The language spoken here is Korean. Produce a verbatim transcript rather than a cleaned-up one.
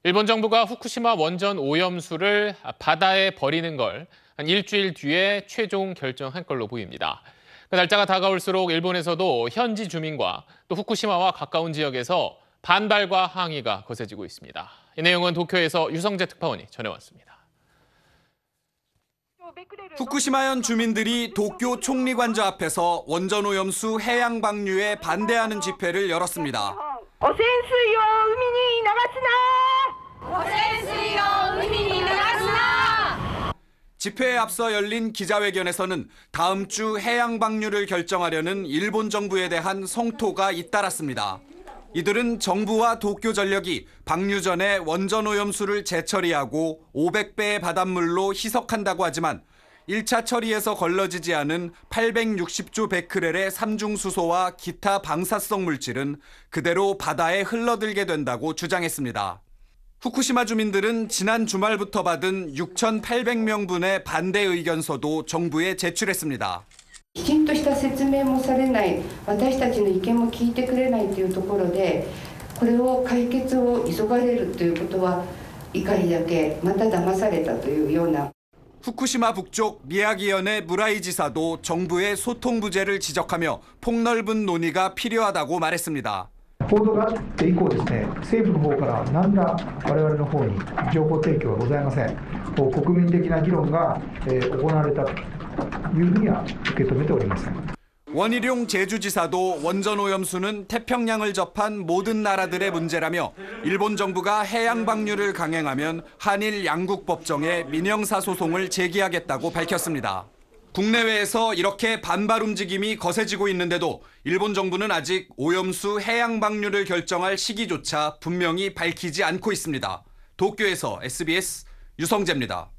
일본 정부가 후쿠시마 원전 오염수를 바다에 버리는 걸 한 일주일 뒤에 최종 결정할 걸로 보입니다. 그 날짜가 다가올수록 일본에서도 현지 주민과 또 후쿠시마와 가까운 지역에서 반발과 항의가 거세지고 있습니다. 이 내용은 도쿄에서 유성재 특파원이 전해왔습니다. 후쿠시마현 주민들이 도쿄 총리관저 앞에서 원전 오염수 해양 방류에 반대하는 집회를 열었습니다. 오센수이요 우미니 나가스나! 오센수이요 우미니 나가스나! 집회에 앞서 열린 기자회견에서는 다음 주 해양 방류를 결정하려는 일본 정부에 대한 성토가 잇따랐습니다. 이들은 정부와 도쿄전력이 방류 전에 원전 오염수를 재처리하고 오백 배의 바닷물로 희석한다고 하지만 일 차 처리에서 걸러지지 않은 팔백육십조 베크렐의 삼중수소와 기타 방사성 물질은 그대로 바다에 흘러들게 된다고 주장했습니다. 후쿠시마 주민들은 지난 주말부터 받은 육천팔백 명분의 반대 의견서도 정부에 제출했습니다. きちんとした説明もされない、私たちの意見も聞いてくれないというところで、これを解決を急がれるということは怒りだけ、また騙されたというような。 후쿠시마 북쪽 미야기현의 무라이 지사도 정부의 소통 부재를 지적하며 폭넓은 논의가 필요하다고 말했습니다. 報道があって以降ですね、政府の方から何ら我々の方に情報提供はございません。国民的な議論が行われたというふうには受け止めておりません。 원희룡 제주지사도 원전 오염수는 태평양을 접한 모든 나라들의 문제라며 일본 정부가 해양 방류를 강행하면 한일 양국 법정에 민형사 소송을 제기하겠다고 밝혔습니다. 국내외에서 이렇게 반발 움직임이 거세지고 있는데도 일본 정부는 아직 오염수 해양 방류를 결정할 시기조차 분명히 밝히지 않고 있습니다. 도쿄에서 에스비에스 유성재입니다.